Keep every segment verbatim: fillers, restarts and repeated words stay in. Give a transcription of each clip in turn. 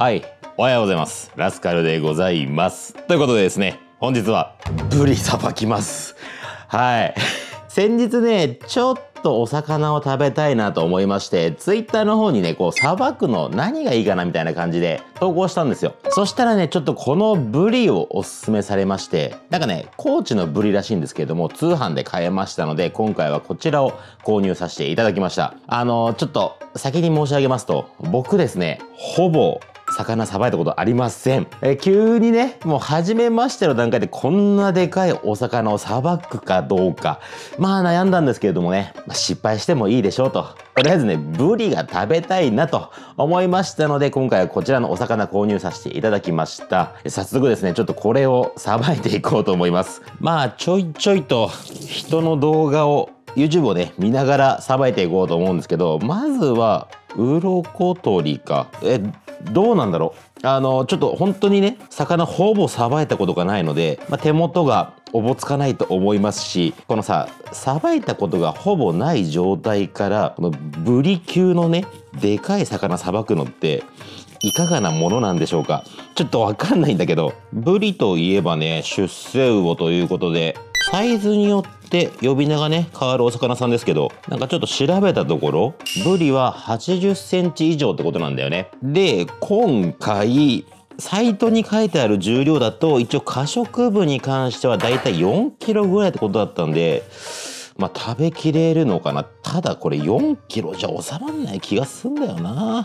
はい、おはようございます。ラスカルでございます。ということでですね、本日はブリさばきます。はい。先日ね、ちょっとお魚を食べたいなと思いまして、ツイッターの方にね、こう、さばくの何がいいかなみたいな感じで投稿したんですよ。そしたらね、ちょっとこのブリをおすすめされまして、なんかね、高知のブリらしいんですけれども、通販で買えましたので、今回はこちらを購入させていただきました。あの、ちょっと先に申し上げますと、僕ですね、ほぼ魚さばいたことありません。え急にね、もう初めましての段階でこんなでかいお魚をさばくかどうか。まあ悩んだんですけれどもね、失敗してもいいでしょうと。とりあえずね、ブリが食べたいなと思いましたので、今回はこちらのお魚購入させていただきました。早速ですね、ちょっとこれをさばいていこうと思います。まあちょいちょいと人の動画をYouTube をね、見ながらさばいていこうと思うんですけど、まずは、鱗取りか。え、どうなんだろう。あの、ちょっと本当にね、魚ほぼさばいたことがないので、まあ、手元がおぼつかないと思いますし、このさ、さばいたことがほぼない状態から、このブリ級のね、でかい魚さばくのって、いかがなものなんでしょうか。ちょっとわかんないんだけど、ブリといえばね、出世魚ということで、サイズによって呼び名がね変わるお魚さんですけど、なんかちょっと調べたところブリははちじゅっセンチ以上ってことなんだよね。で今回サイトに書いてある重量だと一応可食部に関してはだいたいよんキロぐらいってことだったんで、まあ食べきれるのかな。ただこれよんキロじゃ収まんない気がすんだよな。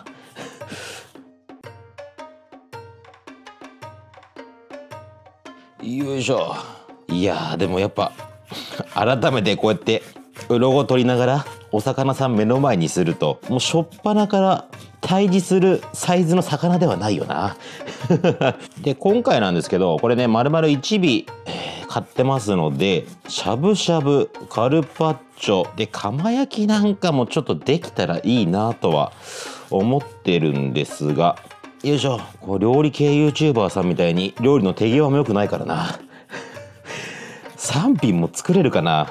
よいしょ。いやーでもやっぱ改めてこうやって鱗取りながらお魚さん目の前にするともう初っ端から対峙するサイズの魚ではないよな。で今回なんですけどこれね丸々いち尾、えー買ってますのでしゃぶしゃぶカルパッチョで釜焼きなんかもちょっとできたらいいなとは思ってるんですが、よいしょ。こう料理系 YouTuber さんみたいに料理の手際も良くないからな。さん品も作れるかな。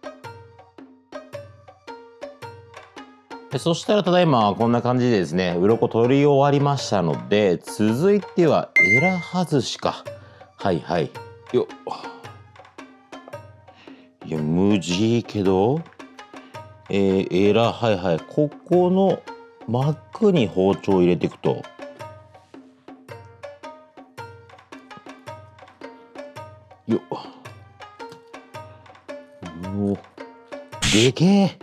そしたらただいまこんな感じでですね、鱗取り終わりましたので、続いてはエラ外しか。はいはい。よっ。いや、無事けど、えー、エラ、はいはい。ここの膜に包丁を入れていくと。よっ。おでけえ。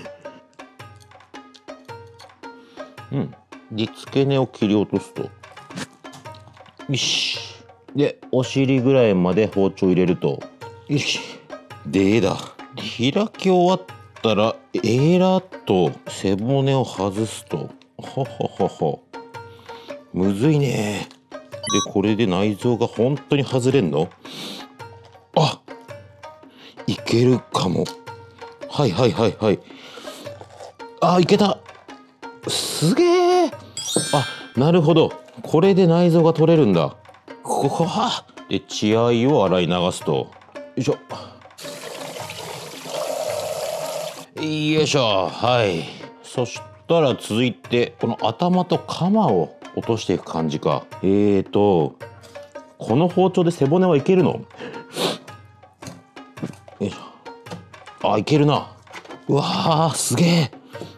うん。で付け根を切り落とすとよし。でお尻ぐらいまで包丁入れるとよし。でだ開き終わったらエラと背骨を外すとはははは。むずいね。でこれで内臓が本当に外れんの。あ、いけるかも。はいはいはいはい。あ、いけた。すげえ。あ、なるほど。これで内臓が取れるんだ。ここはで血合いを洗い流すと。よいしょ。よいしょ。はい。そしたら続いてこの頭とカマを落としていく感じか。えーとこの包丁で背骨はいけるの？よいしょ。あ、いけるな。うわーすげえ。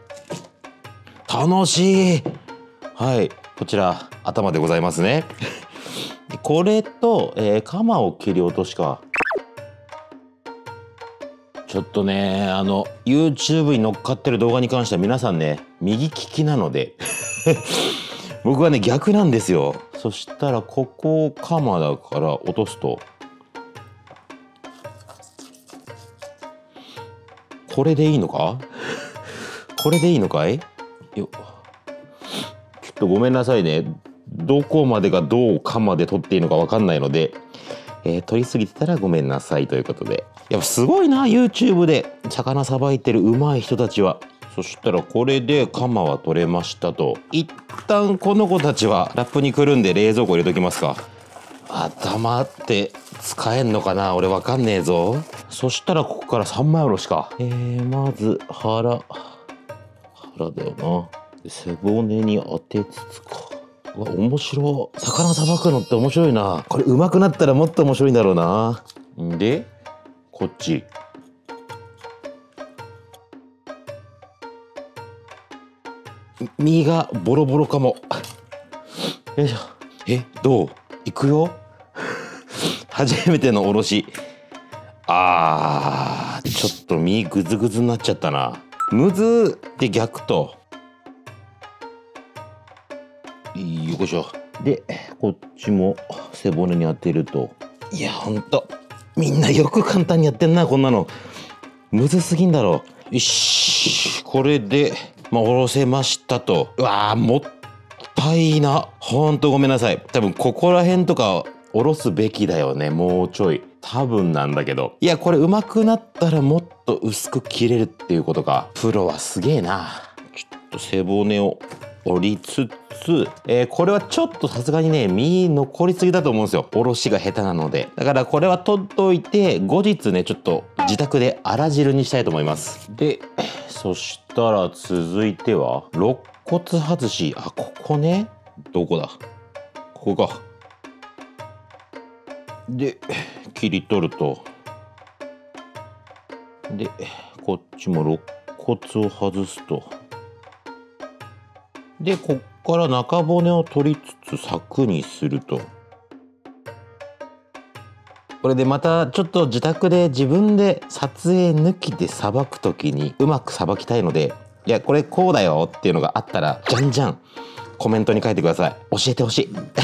楽しい。はい、こちら頭でございますね。これと、えー、カマを切り落としか。ちょっとねあの YouTube に乗っかってる動画に関しては皆さんね右利きなので僕はね逆なんですよ。そしたらここをカマだから落とすとこれでいいのか。これでいいのかいよ。ちょっとごめんなさいね。どこまでがどうカマで取っていいのか分かんないので、えー、取りすぎてたらごめんなさいということで。やっぱすごいな YouTube で魚さばいてる上手い人たちは。そしたらこれでカマは取れましたと。一旦この子たちはラップにくるんで冷蔵庫入れときますか。頭って使えんのかな、俺わかんねえぞ。そしたらここから三枚おろしか。えー、まず腹腹だよな。背骨に当てつつか。 うわ、面白い。魚さばくのって面白いな。これ上手くなったらもっと面白いんだろうな。でこっち身がボロボロかも。よいしょ。え、どう？いくよ。初めてのおろし。あー、ちょっと身グズグズになっちゃったな。むずで逆と。よいしょ。でこっちも背骨に当てると。いや、ほんとみんなよく簡単にやってんな。こんなのむずすぎんだろ。よし、これでまあおろせましたと。うわー、もったいな。ほんとごめんなさい。多分ここら辺とかおろすべきだよね。もうちょい。多分なんだけど。いや、これ上手くなったらもっと薄く切れるっていうことか。プロはすげえな。ちょっと背骨を折りつつ、えー、これはちょっとさすがにね、身残りすぎだと思うんですよ。おろしが下手なので。だからこれは取っといて、後日ね、ちょっと自宅であら汁にしたいと思います。で、そしたら続いては、肋骨外し。あ、ここね。どこだ？ここか。で、切り取ると。で、こっちも肋骨を外すと。で、こっから中骨を取りつつ柵にすると。これでまたちょっと自宅で自分で撮影抜きでさばくときにうまくさばきたいので、いや、これこうだよっていうのがあったら、じゃんじゃんコメントに書いてください。教えてほしい。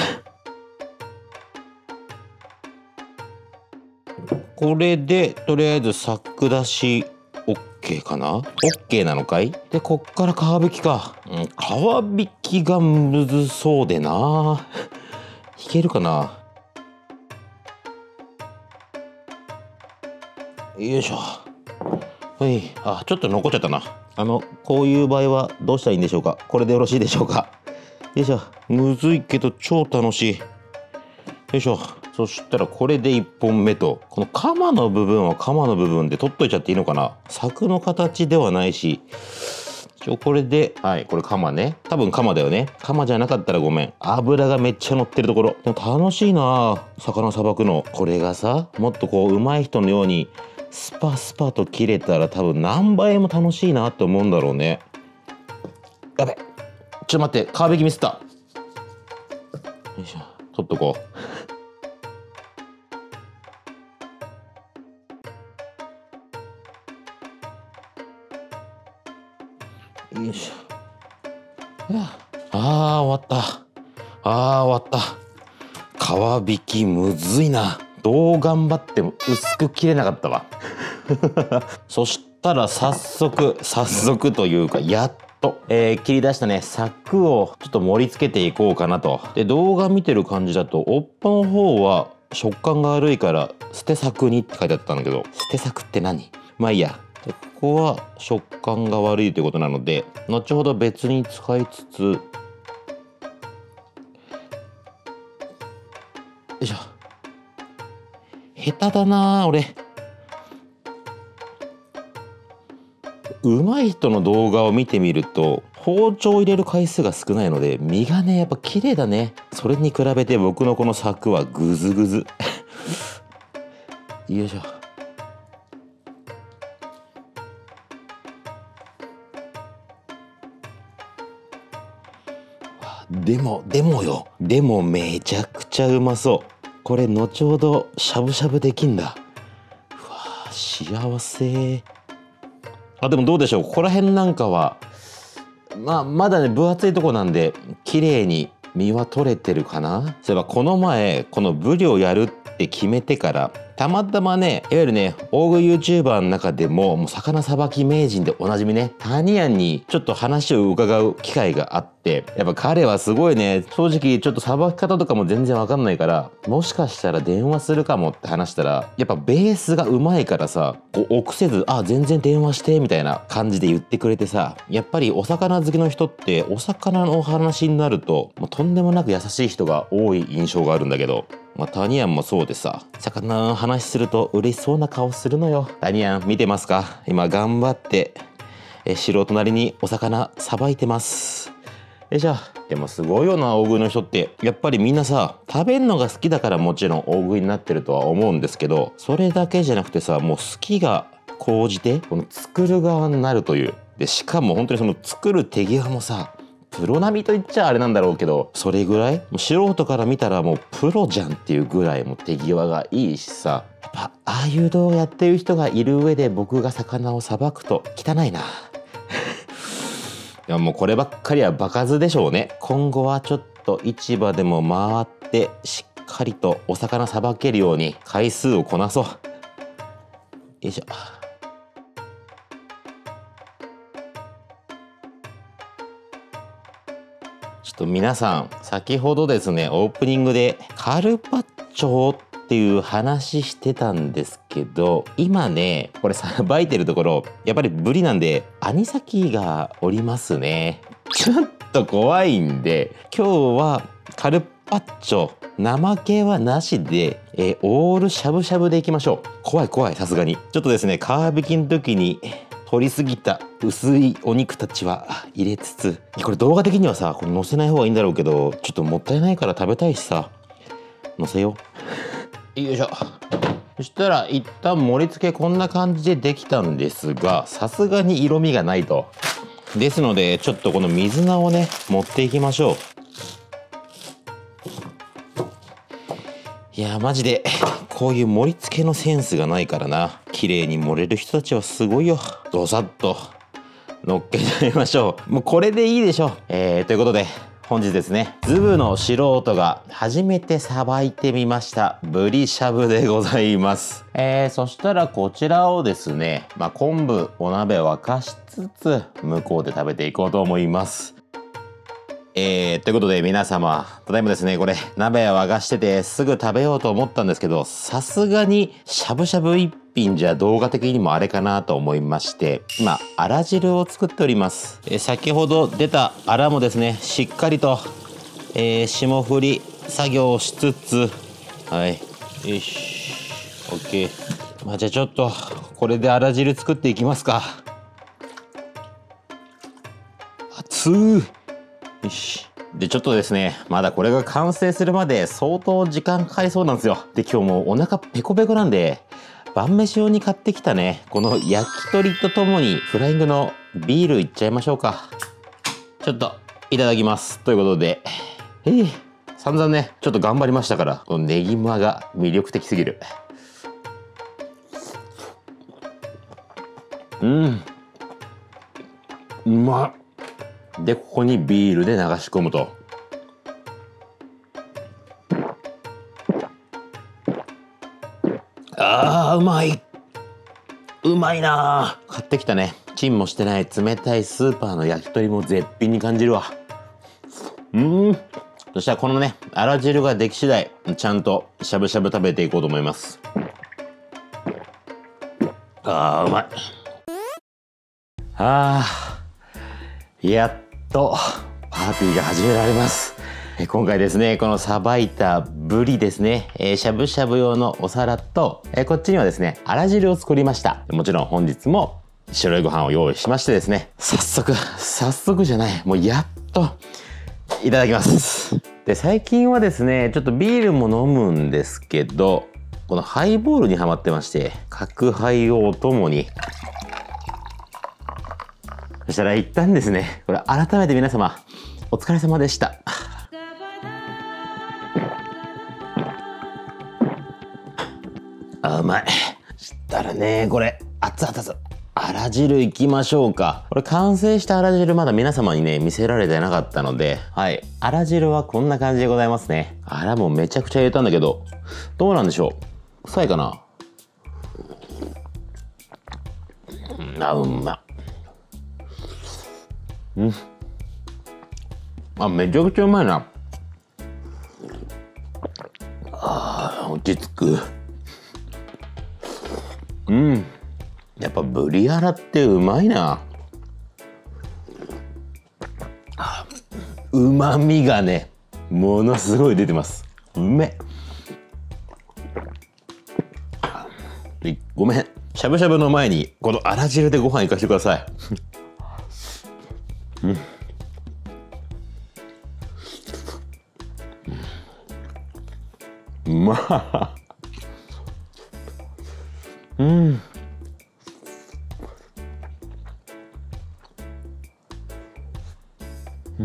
これでとりあえず柵出し OK かな？ OK なのかい？で、こっから皮引きか。うん、皮引きがむずそうでな。いけるかな？よいしょ。はい。あ、ちょっと残っちゃったな。あの、こういう場合はどうしたらいいんでしょうか？これでよろしいでしょうか？よいしょ。むずいけど超楽しい。よいしょ。そしたらこれでいっぽんめと、このカマの部分はカマの部分で取っといちゃっていいのかな。柵の形ではないし、一応これで、はい、これカマね。多分カマだよね。カマじゃなかったらごめん。油がめっちゃ乗ってるところ。でも楽しいな、魚さばくの。これがさ、もっとこう上手い人のようにスパスパと切れたら多分何倍も楽しいなって思うんだろうね。やべ、ちょっと待って、皮引きミスった。よいしょ、取っとこう。よいしょ。ああ、終わった。ああ、終わった。皮引きむずいな。どう頑張っても薄く切れなかったわ。そしたら早速、早速というか、やっと、えー、切り出したね、柵をちょっと盛り付けていこうかなと。で、動画見てる感じだと、尾っぽの方は食感が悪いから、捨て柵にって書いてあったんだけど、捨て柵って何？まあいいや。ここは食感が悪いということなので、後ほど別に使いつつ、よいしょ。下手だな俺。上手い人の動画を見てみると、包丁を入れる回数が少ないので、身がね、やっぱ綺麗だね。それに比べて僕のこの柵はグズグズ。よいしょ。でも、でもよ。でもめちゃくちゃうまそう。これ後ほどしゃぶしゃぶできんだ。うわー、幸せ。あ、でもどうでしょう。ここら辺なんかは、まあ、まだね、分厚いとこなんで、綺麗に身は取れてるかな。そういえばこの前、このブリをやるって決めてから、たまたまね、いわゆるね、大食い YouTuber の中でも、もう魚さばき名人でおなじみね、タニヤンにちょっと話を伺う機会があって、やっぱ彼はすごいね、正直ちょっとさばき方とかも全然わかんないから、もしかしたら電話するかもって話したら、やっぱベースがうまいからさ、こう臆せず、あ、全然電話してみたいな感じで言ってくれてさ、やっぱりお魚好きの人ってお魚のお話になると、もうとんでもなく優しい人が多い印象があるんだけど、まあ、タニヤンもそうでさ、魚の話すると嬉しそうな顔するのよ。タニヤン見てますか？今頑張って、え素人なりにお魚さばいてます。 よいしょ。でもすごいよな、大食いの人って。やっぱりみんなさ、食べるのが好きだからもちろん大食いになってるとは思うんですけど、それだけじゃなくてさ、もう好きが高じて、この作る側になるという。で、しかも本当にその作る手際もさ、プロ並みと言っちゃあれなんだろうけど、それぐらいもう素人から見たらもうプロじゃんっていうぐらいもう手際がいいしさ、やっぱああいう動画やってる人がいる上で僕が魚をさばくと汚いな。いやもうこればっかりは場数でしょうね。今後はちょっと市場でも回ってしっかりとお魚さばけるように回数をこなそう。よいしょ。ちょっと皆さん、先ほどですね、オープニングでカルパッチョっていう話してたんですけど、今ね、これさばいてるところ、やっぱりブリなんで、アニサキがおりますね。ちょっと怖いんで、今日はカルパッチョ、生系はなしで、えー、オールしゃぶしゃぶでいきましょう。怖い怖い、さすがに。ちょっとですね、皮引きの時に、取りすぎた薄いお肉たちは入れつつ、これ動画的にはさ、これ載せない方がいいんだろうけど、ちょっともったいないから食べたいしさ、載せよう。よいしょ。そしたら一旦盛り付けこんな感じでできたんですが、さすがに色味がないと。ですのでちょっとこの水菜をね持っていきましょう。いやマジでこういう盛り付けのセンスがないからな。綺麗に盛れる人たちはすごいよ。ドサッと乗っけちゃいましょう。もうこれでいいでしょう。えー、ということで本日ですね、ズブの素人が初めてさばいてみましたブリしゃぶでございます。えー、そしたらこちらをですね、まあ、昆布お鍋沸かしつつ向こうで食べていこうと思います。えー、ということで皆様、ただいまですね、これ鍋沸かしててすぐ食べようと思ったんですけど、さすがにしゃぶしゃぶ一品じゃ動画的にもあれかなと思いまして、今、あら汁を作っております。えー、先ほど出たあらもですね、しっかりと、えー、霜降り作業をしつつ、はい、よし、OK。まあ、じゃあちょっと、これであら汁作っていきますか。熱ー。よし。で、ちょっとですね、まだこれが完成するまで相当時間かかりそうなんですよ。で、今日もうお腹ペコペコなんで、晩飯用に買ってきたね、この焼き鳥とともにフライングのビールいっちゃいましょうか。ちょっと、いただきます。ということで、えー、散々ね、ちょっと頑張りましたから、このネギマが魅力的すぎる。うん。うまっ。で、ここにビールで流し込むと。あー、うまい。うまいなー。買ってきたね、チンもしてない冷たいスーパーの焼き鳥も絶品に感じるわ。うん。そしたらこのね、あら汁ができ次第、ちゃんとしゃぶしゃぶ食べていこうと思います。あー、うまい。あー、やっとパーティーが始められます。今回ですね、このさばいたブリですね、えー、しゃぶしゃぶ用のお皿と、えー、こっちにはですね、あら汁を作りました。もちろん本日も白いご飯を用意しましてですね、早速、早速じゃない、もうやっといただきます。で、最近はですね、ちょっとビールも飲むんですけど、このハイボールにハマってまして、角ハイをお供に、そしたら一旦ですね、これ改めて皆様、お疲れ様でした。あ、うまい。そしたらね、これ、熱々熱々。あら汁いきましょうか。これ完成したあら汁まだ皆様にね、見せられてなかったので、はい。あら汁はこんな感じでございますね。あらもめちゃくちゃ入れたんだけど、どうなんでしょう。臭いかな。あ、うま。うん。あ、めちゃくちゃうまいな。あー、落ち着く。うん。やっぱブリアラってうまいな。うまみがね、ものすごい出てます。うめえ。ごめん。しゃぶしゃぶの前にこのあら汁でご飯いかしてください。うん。 まっ。うん。うん、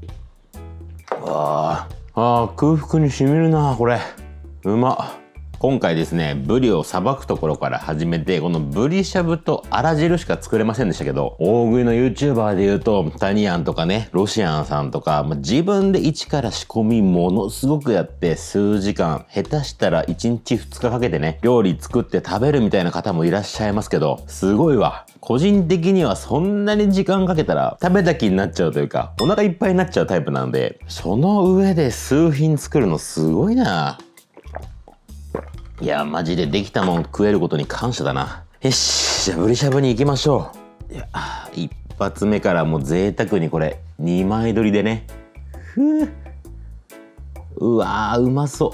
ああ、空腹にしみるなこれ。うまっ。今回ですね、ブリをさばくところから始めて、このブリしゃぶとあら汁しか作れませんでしたけど、大食いの YouTuber で言うと、タニアンとかね、ロシアンさんとか、まあ、自分で一から仕込みものすごくやって、数時間、下手したらいちにちふつかかけてね、料理作って食べるみたいな方もいらっしゃいますけど、すごいわ。個人的にはそんなに時間かけたら食べた気になっちゃうというか、お腹いっぱいになっちゃうタイプなので、その上で数品作るのすごいな。いや、マジでできたもん食えることに感謝だな。よし、じゃあブリしゃぶに行きましょう。いや、一発目からもう贅沢にこれにまい取りでね。ふう。うわー、うまそう。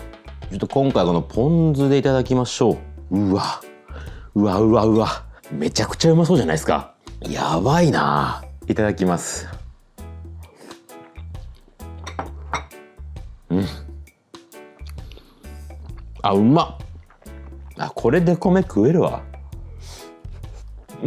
ちょっと今回このポン酢でいただきましょう。うわ、うわうわうわ。めちゃくちゃうまそうじゃないですか。やばいな。いただきます。うん。あ、うまっ。あ、これで米食えるわ。うん。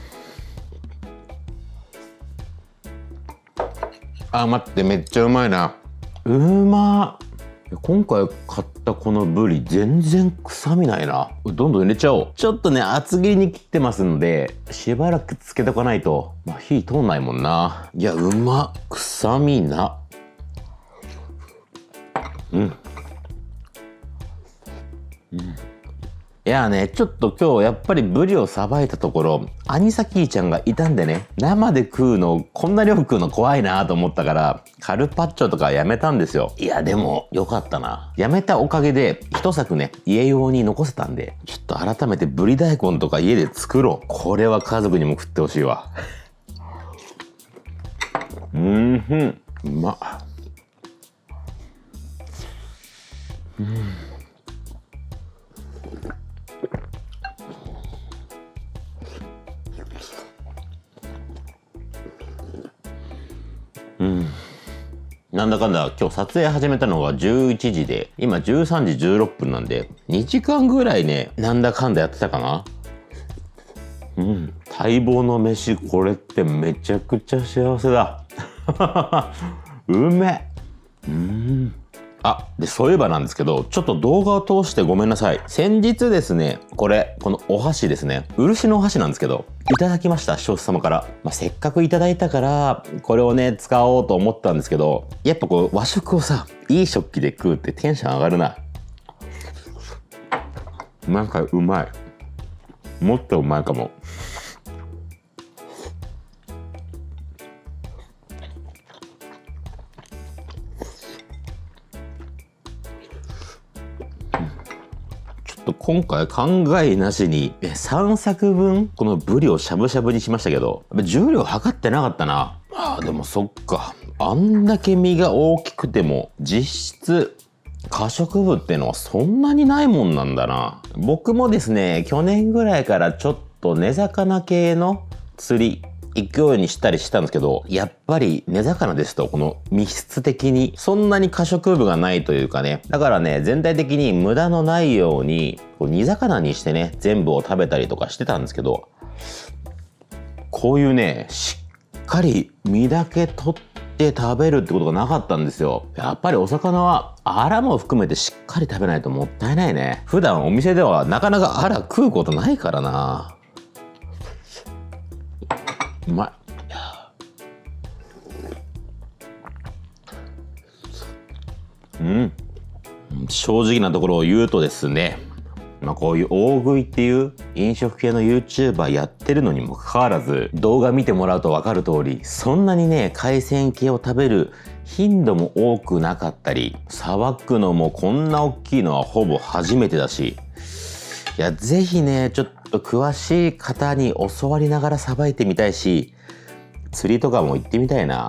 あ、待って、めっちゃうまいな。うまっ。今回買ったこのブリ全然臭みないな。どんどん入れちゃおう。ちょっとね、厚切りに切ってますので、しばらくつけとかないと、まあ、火通んないもんな。いや、うまっ。臭みな。うん。うん。いやね、ちょっと今日やっぱりブリをさばいたところ、アニサキーちゃんがいたんでね、生で食うの、こんな量食うの怖いなと思ったから、カルパッチョとかやめたんですよ。いや、でも、よかったな。やめたおかげで、一作ね、家用に残せたんで、ちょっと改めてブリ大根とか家で作ろう。これは家族にも食ってほしいわ。うんふん、うまっ。うん。うん、なんだかんだ今日撮影始めたのがじゅういちじで、今じゅうさんじじゅうろっぷんなんでにじかんぐらいね、なんだかんだやってたかな。うん、待望の飯、これってめちゃくちゃ幸せだ。うめ。うん。あ、で、そういえばなんですけど、ちょっと動画を通してごめんなさい。先日ですね、これ、このお箸ですね。漆のお箸なんですけど、いただきました、視聴者様から。まあ、せっかくいただいたから、これをね、使おうと思ったんですけど、やっぱこう、和食をさ、いい食器で食うってテンション上がるな。なんかうまい。もっとうまいかも。今回考えなしにさんさくぶんこのブリをしゃぶしゃぶにしましたけど、重量測ってなかったな。あーでもそっか、あんだけ身が大きくても実質可食部ってのはそんなにないもんなんだな。僕もですね、去年ぐらいからちょっと根魚系の釣り行くようにしたりしたんですけど、やっぱり根魚ですとこの密質的にそんなに可食部がないというかね、だからね、全体的に無駄のないようにこう煮魚にしてね、全部を食べたりとかしてたんですけど、こういうね、しっかり身だけ取って食べるってことがなかったんですよ。やっぱりお魚はアラも含めてしっかり食べないともったいないね。普段お店ではなかなかアラ食うことないからな。うまい。うん。正直なところを言うとですね、まあこういう大食いっていう飲食系の YouTuber やってるのにもかかわらず、動画見てもらうと分かる通り、そんなにね、海鮮系を食べる頻度も多くなかったり、さばくのもこんな大きいのはほぼ初めてだし、いや、ぜひね、ちょっと詳しい方に教わりながらさばいてみたいし、釣りとかも行ってみたいな。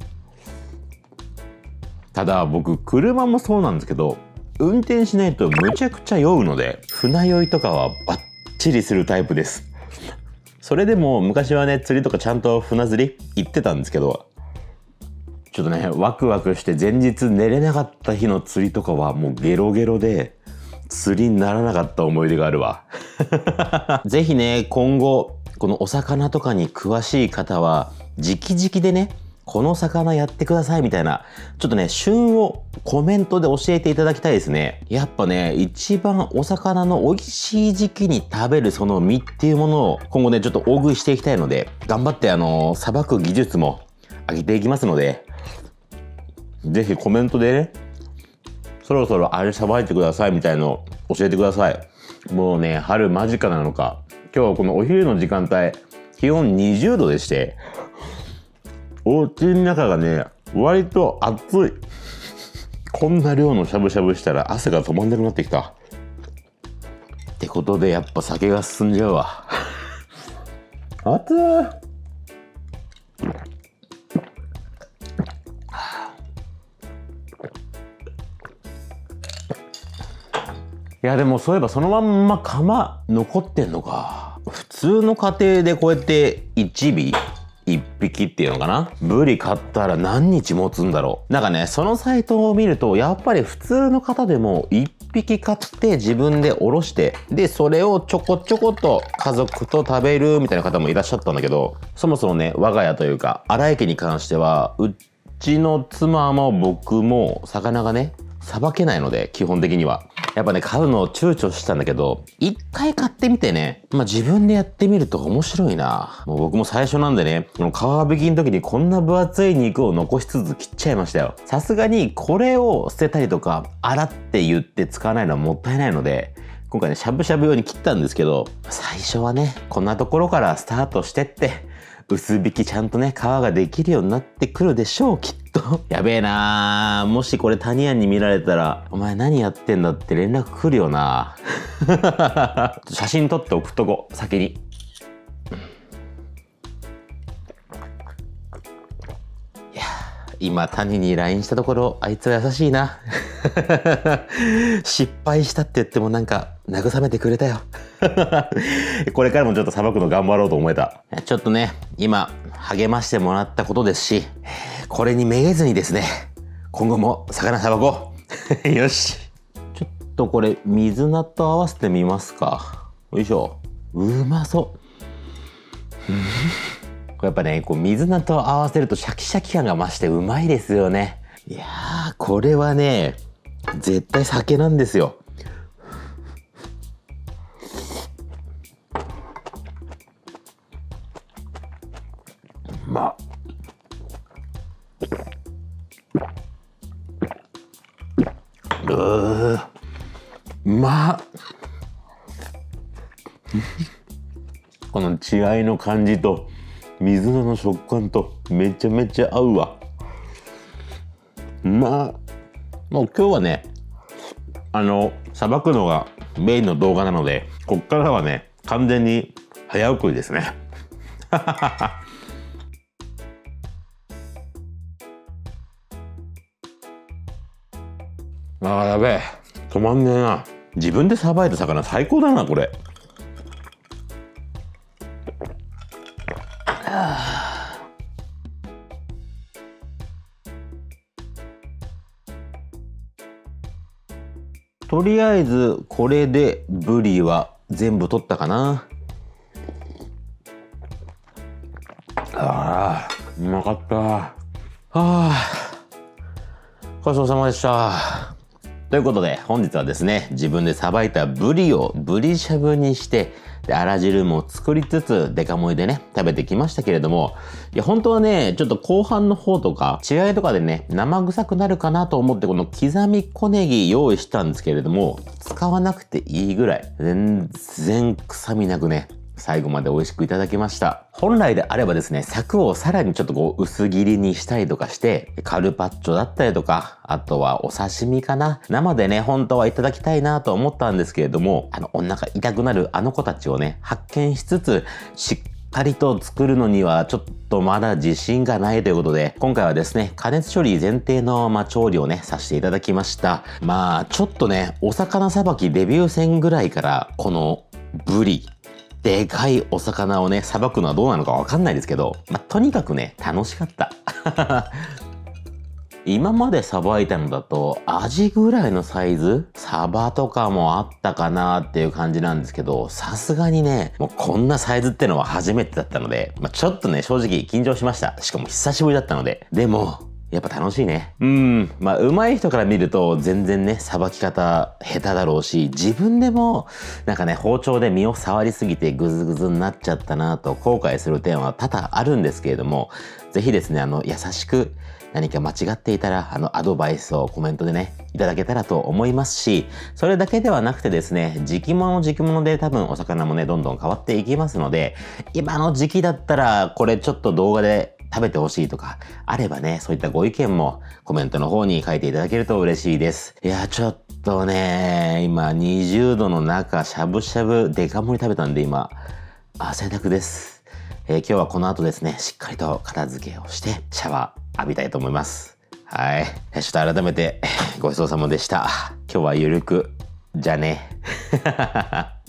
ただ僕、車もそうなんですけど、運転しないとむちゃくちゃ酔うので、船酔いとかはバッチリするタイプです。それでも昔はね、釣りとかちゃんと船釣り行ってたんですけど、 ちょっとね、ワクワクして前日寝れなかった日の釣りとかはもうゲロゲロで、釣りにならなかった思い出があるわ。ぜひね、今後、このお魚とかに詳しい方は、直々でね、この魚やってくださいみたいな、ちょっとね、旬をコメントで教えていただきたいですね。やっぱね、一番お魚の美味しい時期に食べるその身っていうものを今後ね、ちょっと大食いしていきたいので、頑張ってあの、さばく技術も上げていきますので、ぜひコメントでね、そろそろあれさばいてくださいみたいの教えてください。もうね、春間近なのか、今日はこのお昼の時間帯、気温にじゅうどでして、お家の中がね、割と暑い。こんな量のしゃぶしゃぶしたら汗が止まんなくなってきた。ってことでやっぱ酒が進んじゃうわ。熱い。いやでもそういえばそのまんま釜残ってんのか。普通の家庭でこうやっていち尾いっぴきっていうのかな、ブリ買ったら何日持つんだろう。なんかね、そのサイトを見るとやっぱり普通の方でもいっぴき買って自分でおろして、でそれをちょこちょこと家族と食べるみたいな方もいらっしゃったんだけど、そもそもね、我が家というか荒井家に関しては、うちの妻も僕も魚がねさばけないので、基本的にはやっぱね、買うのを躊躇したんだけど、一回買ってみてね、まあ自分でやってみると面白いな。もう僕も最初なんでね、この皮引きの時にこんな分厚い肉を残しつつ切っちゃいましたよ。さすがにこれを捨てたりとか洗って言って使わないのはもったいないので、今回ね、しゃぶしゃぶ用に切ったんですけど、最初はね、こんなところからスタートしてって、薄引きちゃんとね、皮ができるようになってくるでしょう、きっと。やべえなー。もしこれタニアンに見られたら、お前何やってんだって連絡来るよな。写真撮って送っとこう、先に。いや今、谷に ライン したところ、あいつは優しいな。失敗したって言ってもなんか、慰めてくれたよ。これからもちょっとさばくの頑張ろうと思えた。ちょっとね、今、励ましてもらったことですし、これにめげずにですね、今後も魚さばこう。よし。ちょっとこれ、水菜と合わせてみますか。よいしょ。うまそう。これやっぱね、こう水菜と合わせるとシャキシャキ感が増してうまいですよね。いやー、これはね、絶対酒なんですよ。まあ。うー、うまっ。この血合いの感じと水菜の食感とめちゃめちゃ合うわ。うまっ。もう今日はね、あのさばくのがメインの動画なので、こっからはね完全に早送りですね。あーやべえ、止まんねえな。自分でさばいた魚最高だなこれ。とりあえずこれでブリは全部取ったかな。あーうまかった。はあ、ごちそうさまでした。ということで本日はですね、自分でさばいたブリをブリしゃぶにして、であら汁も作りつつデカ盛りでね食べてきましたけれども、いや本当はねちょっと後半の方とか違いとかでね生臭くなるかなと思ってこの刻み小ネギ用意したんですけれども、使わなくていいぐらい全然臭みなくね最後まで美味しくいただきました。本来であればですね、柵をさらにちょっとこう薄切りにしたりとかして、カルパッチョだったりとか、あとはお刺身かな。生でね、本当はいただきたいなと思ったんですけれども、あの、お腹痛くなるあの子たちをね、発見しつつ、しっかりと作るのにはちょっとまだ自信がないということで、今回はですね、加熱処理前提の、まあ、調理をね、させていただきました。まあ、ちょっとね、お魚さばきデビュー戦ぐらいから、このブリ、でかいお魚をね、さばくのはどうなのかわかんないですけど、まあ、とにかくね、楽しかった。 今までさばいたのだとアジぐらいのサイズ、サバとかもあったかなっていう感じなんですけど、さすがにね、もうこんなサイズってのは初めてだったので、まあ、ちょっとね、正直緊張しました。しかも久しぶりだったので。でも、やっぱ楽しいね。うん。まあ、上手い人から見ると全然ね、さばき方下手だろうし、自分でもなんかね、包丁で身を触りすぎてグズグズになっちゃったなと後悔する点は多々あるんですけれども、ぜひですね、あの、優しく何か間違っていたら、あの、アドバイスをコメントでね、いただけたらと思いますし、それだけではなくてですね、時期物時期物で多分お魚もね、どんどん変わっていきますので、今の時期だったら、これちょっと動画で食べてほしいとか、あればね、そういったご意見もコメントの方に書いていただけると嬉しいです。いや、ちょっとね、今にじゅうどの中、しゃぶしゃぶデカ盛り食べたんで今、汗だくです。えー、今日はこの後ですね、しっかりと片付けをして、シャワー浴びたいと思います。はい。ちょっと改めてごちそうさまでした。今日はゆるく、じゃあね。